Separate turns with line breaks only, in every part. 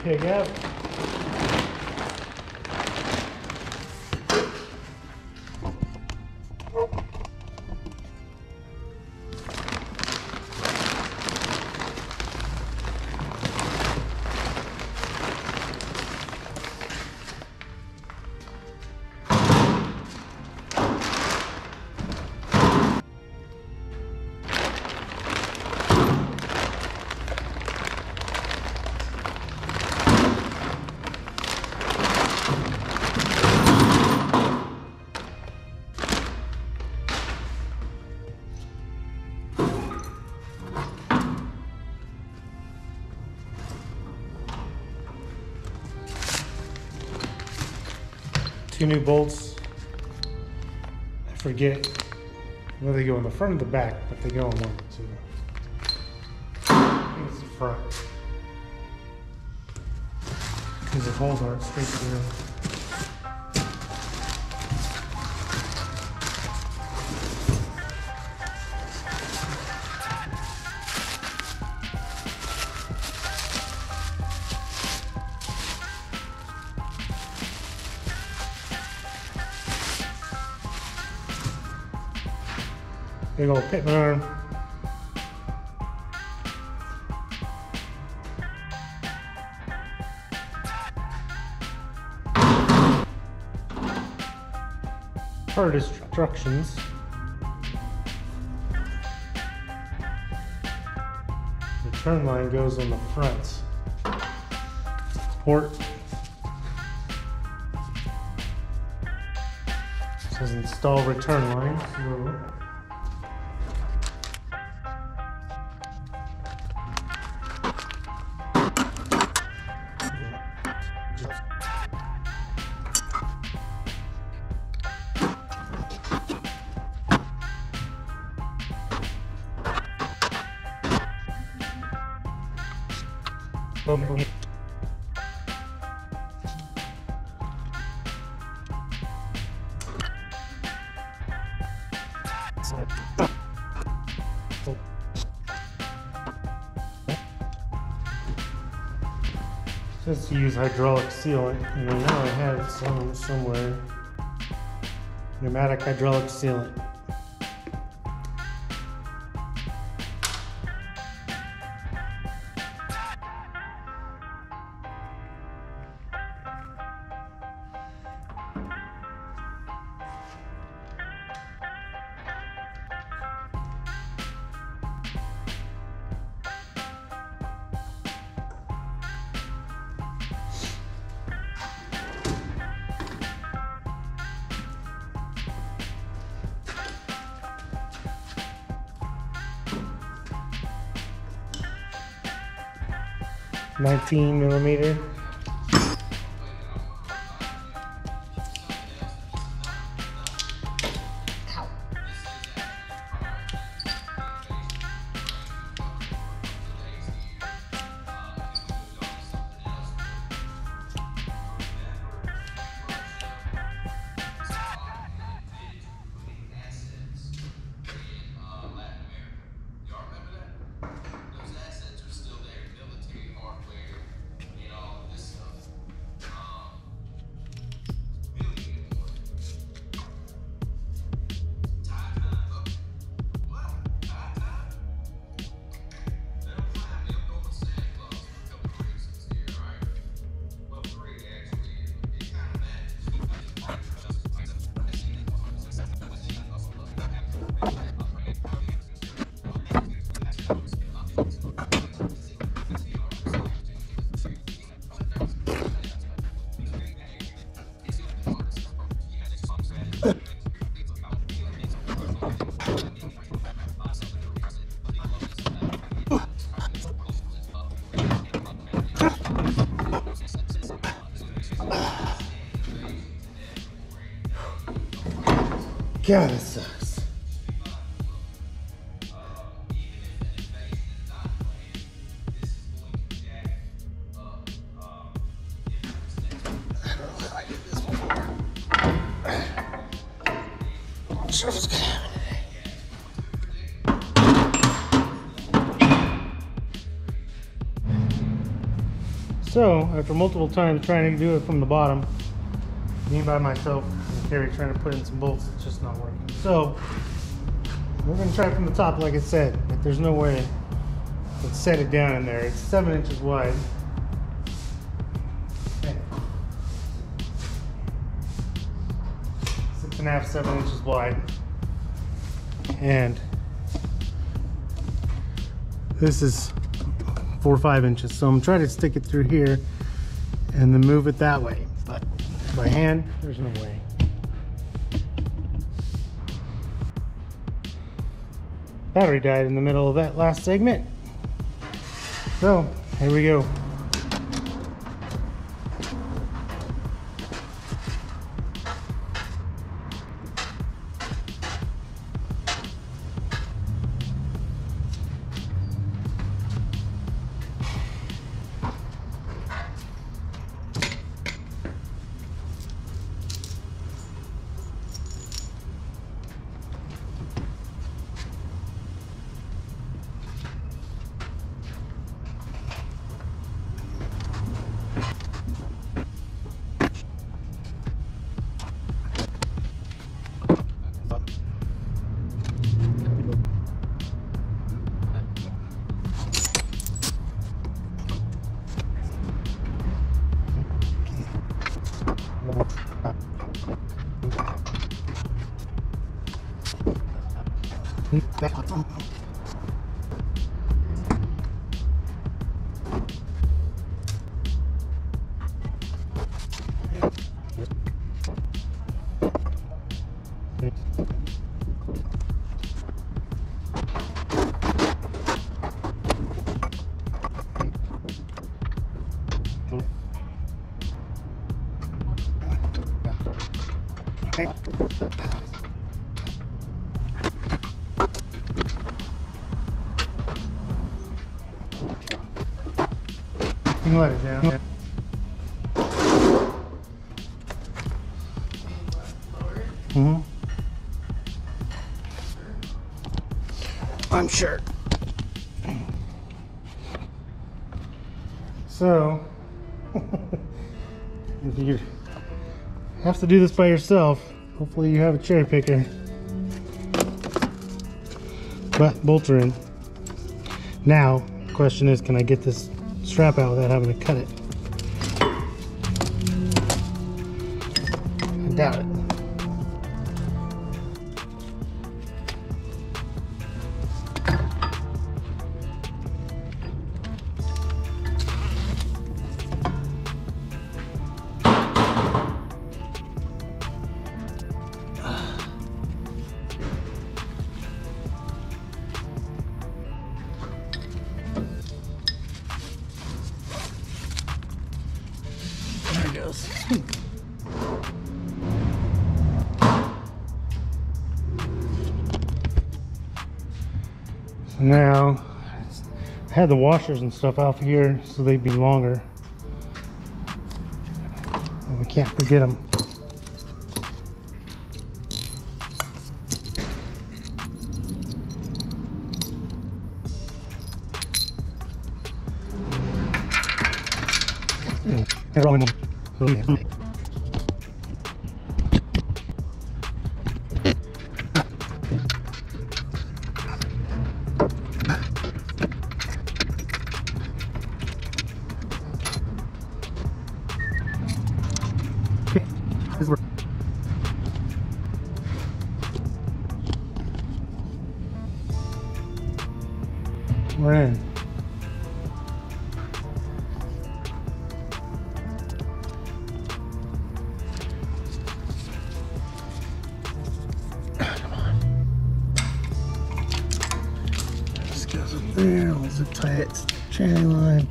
pig out. Two new bolts. I forget whether they go in the front or the back, but they go in one or two. I think it's the front. Because the holes aren't straight through. Big old pit arm. Part instructions. The turn line goes on the front. Port. It says install return line. So says to use hydraulic sealant, and I know I have it somewhere. Pneumatic hydraulic sealant. $19mm. God, it sucks. I don't know if I did this before. I'm not sure what's gonna happen today. So after multiple times trying to do it from the bottom, me by myself and Carrie trying to put in some bolts, it's just not working. So we're gonna try from the top, like I said, but there's no way. Let's set it down in there. It's 7 inches wide. Okay. 6.5, 7 inches wide. And this is 4 or 5 inches. So I'm trying to stick it through here and then move it that way. But by hand, there's no way. Battery died in the middle of that last segment. So, here we go. You can let it down. Yeah. Mm-hmm. I'm sure. So, if you have to do this by yourself, hopefully you have a cherry picker. But bolts are in. Now, the question is, can I get this strap out without having to cut it? I doubt it. There it goes. So now, I had the washers and stuff out here so they'd be longer. And we can't forget them. We're in. This goes up there, I'll zip tie it to the chain line.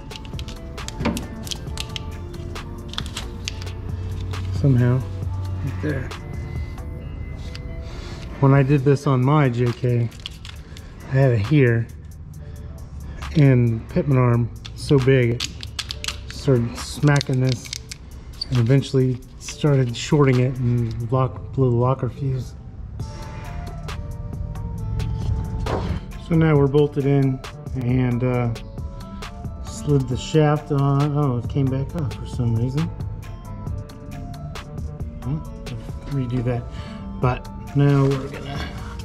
Somehow, right there. When I did this on my JK, I had it here, and pitman arm so big it started smacking this, and eventually started shorting it and blew the locker fuse. So now we're bolted in and slid the shaft on. Oh, it came back off for some reason. Redo that. But now we're gonna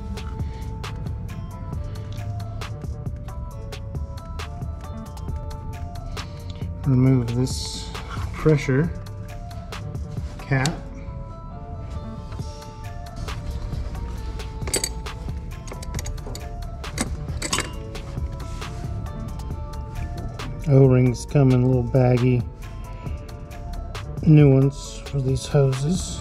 remove this pressure cap. O-rings come in a little baggy. New ones for these hoses.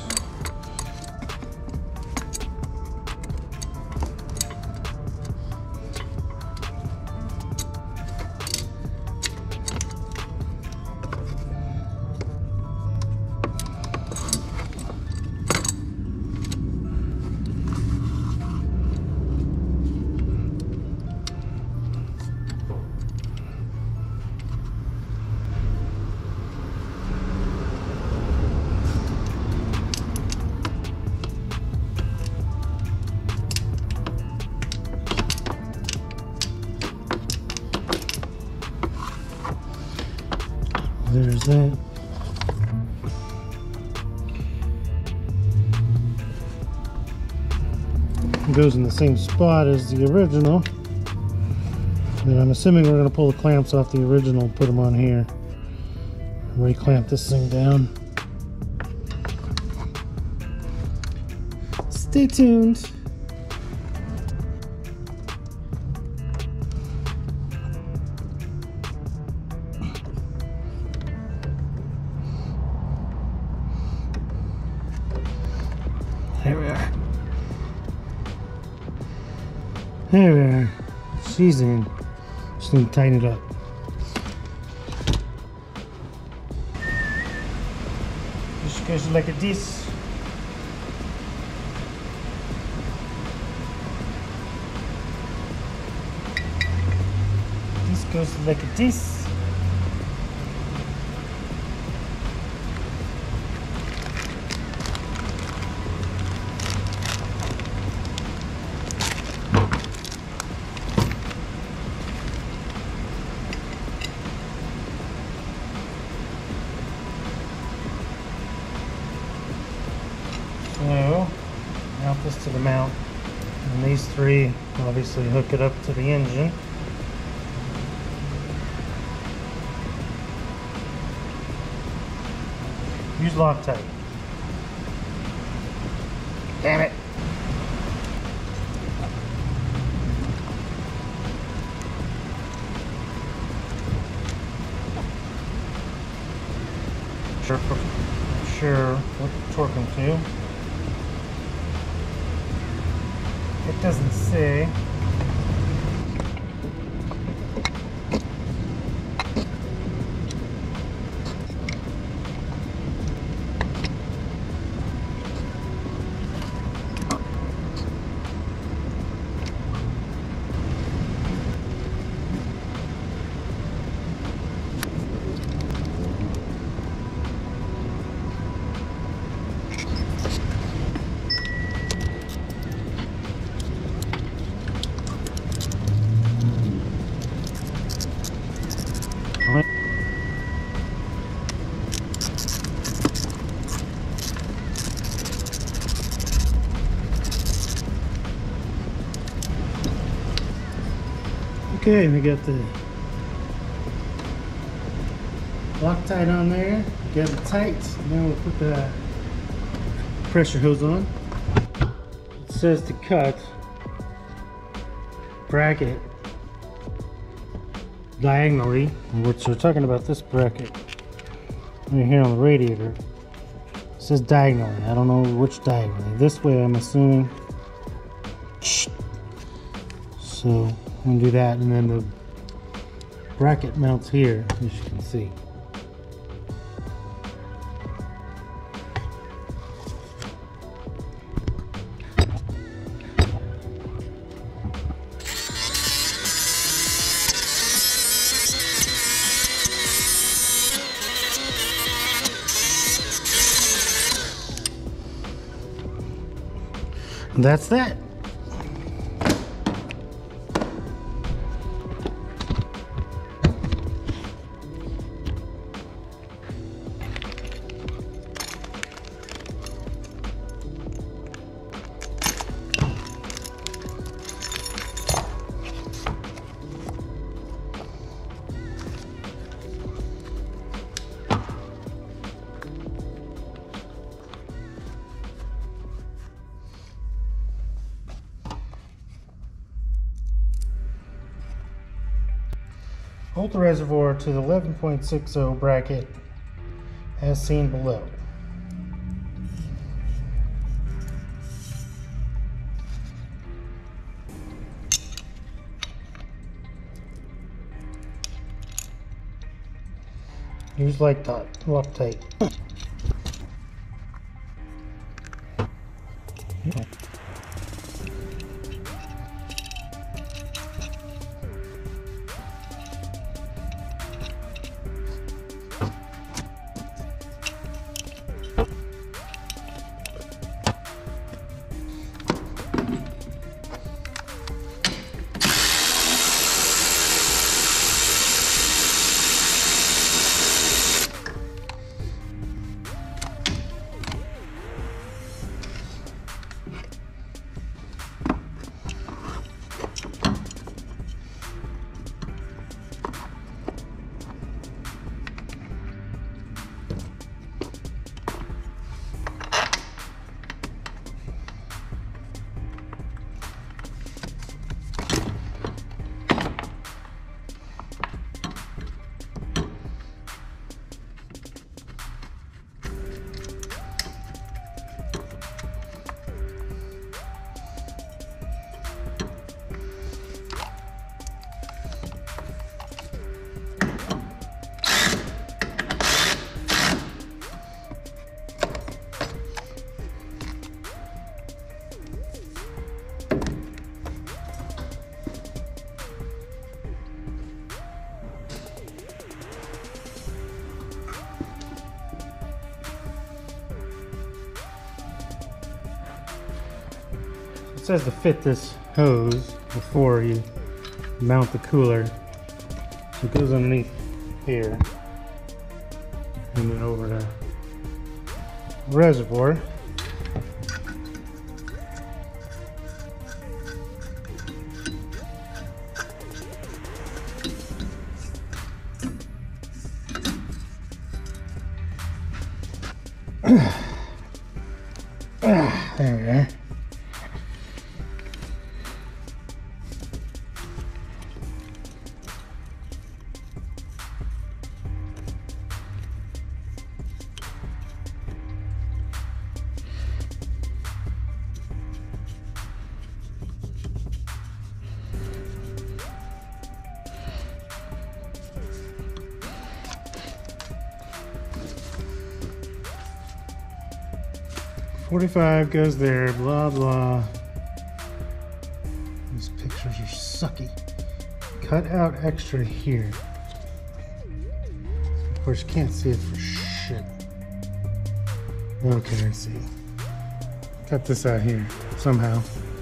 There's that. It goes in the same spot as the original. And I'm assuming we're going to pull the clamps off the original and put them on here. Re-clamp this thing down. Stay tuned. There we are. There we are. She's in. Just need to tighten it up. Just goes like this. This goes like this. So, mount this to the mount, and these three obviously hook it up to the engine. Use Loctite. Damn it! Sure what to torque them to. It doesn't say. Okay, we got the Loctite on there, got it tight. Now we'll put the pressure hose on. It says to cut bracket diagonally, which we're talking about this bracket right here on the radiator. It says diagonally. I don't know which diagonally. This way, I'm assuming. So I'm gonna do that, and then the bracket mounts here, as you can see. And that's that. Filter reservoir to the 11.60 bracket as seen below. Use Loctite. It says to fit this hose before you mount the cooler. So it goes underneath here and then over the reservoir. There we are. $45 goes there, blah blah. These pictures are sucky. Cut out extra here. Of course, you can't see it for shit. Okay, I see. Cut this out here somehow.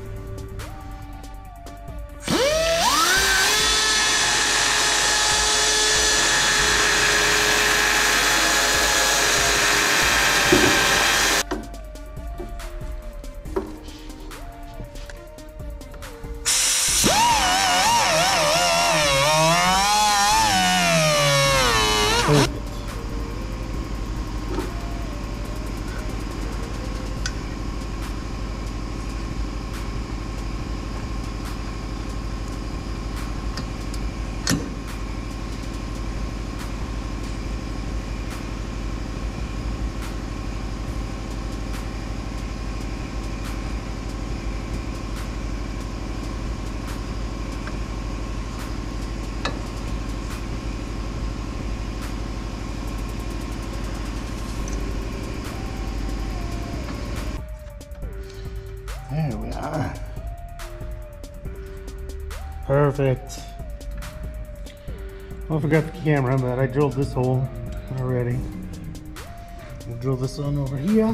There we are. Perfect. Well, I forgot the camera, but I drilled this hole already. We'll drill this one over here.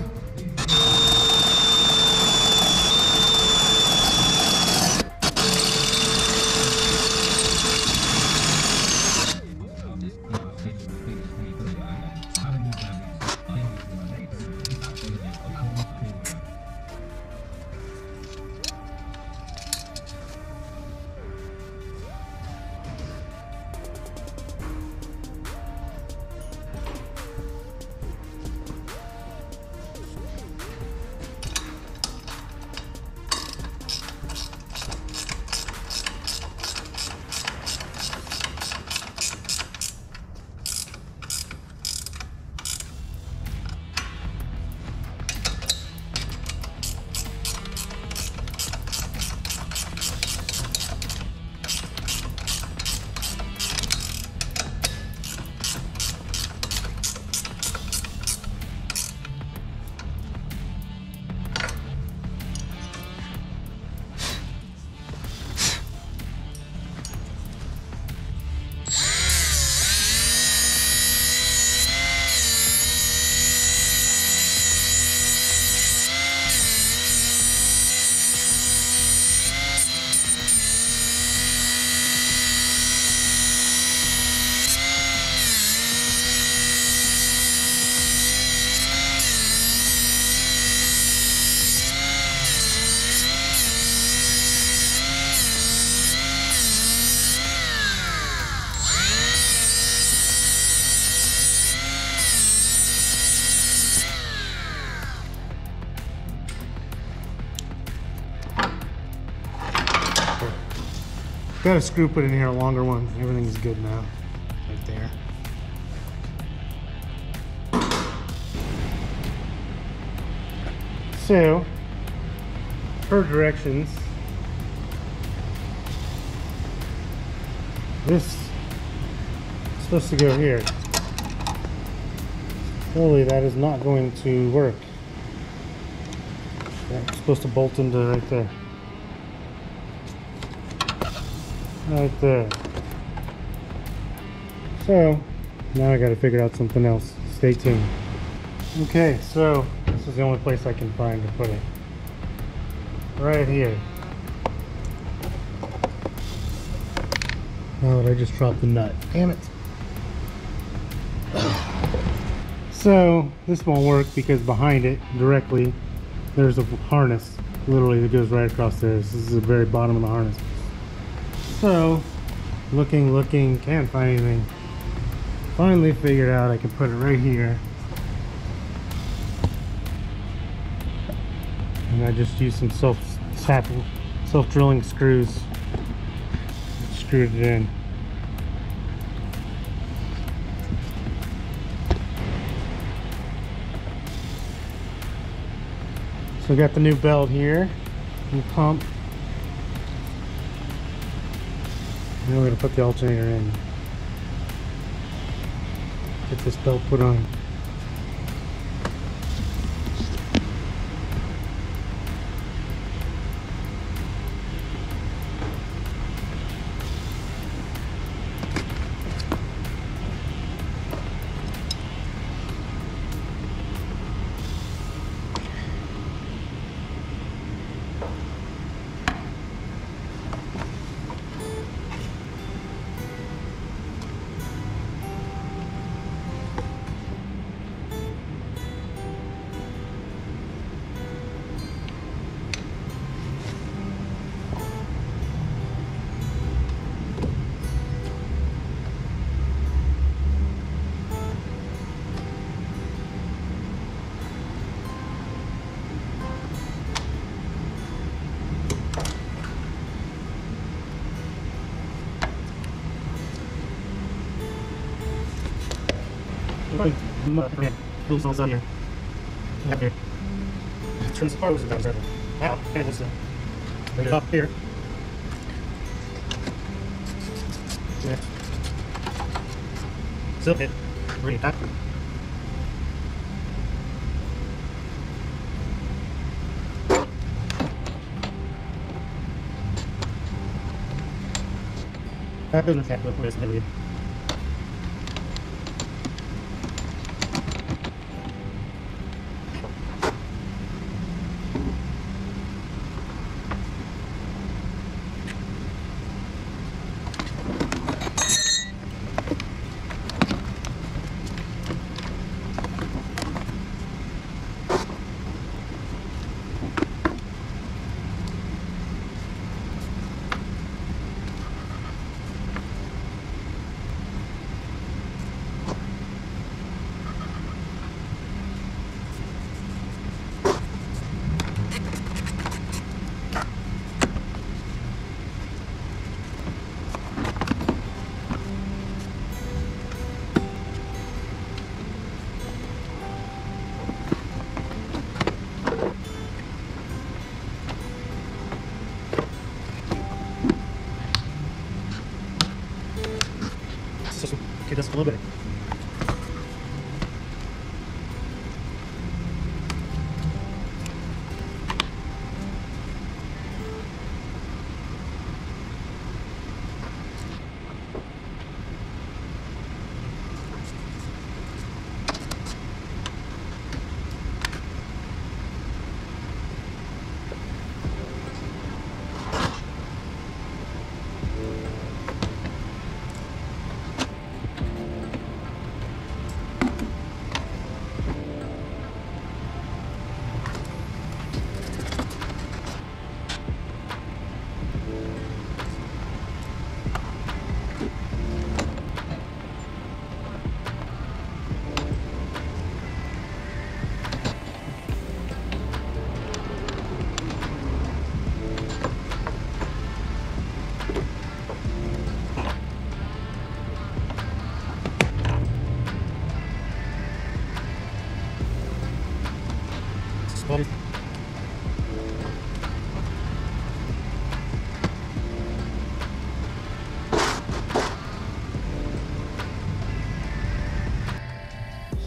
Got a screw put in here, a longer one. Everything's good now. Right there. So, per directions, this is supposed to go here. Clearly that is not going to work. That's supposed to bolt into right there. Right there. So, now I gotta figure out something else. Stay tuned. Okay, so this is the only place I can find to put it. Right here. Oh, I just dropped the nut. Damn it. So, this won't work because behind it, directly, there's a harness, literally, that goes right across there. This is the very bottom of the harness. So, looking, can't find anything. Finally figured out I can put it right here. And I just used some self-drilling screws. Screwed it in. So we got the new belt here, new pump. Now we're gonna put the alternator in. Get this belt put on. Wheels on here. Up here. Turns the hose down there. Now, handles it. Bring it up here. Yeah. Silk it. Bring it back. That doesn't have to look heavy. Get this a little bit.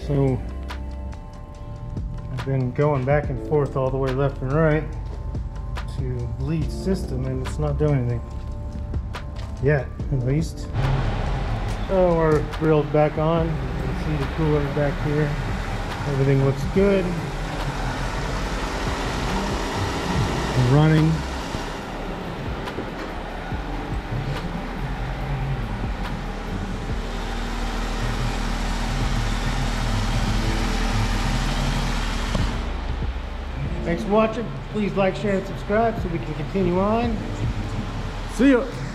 So I've been going back and forth all the way left and right to bleed system, and it's not doing anything yet, at least. So we're grilled back on. You can see the cooler back here. Everything looks good. We're running. Thanks for watching. Please like, share, and subscribe so we can continue on. See ya.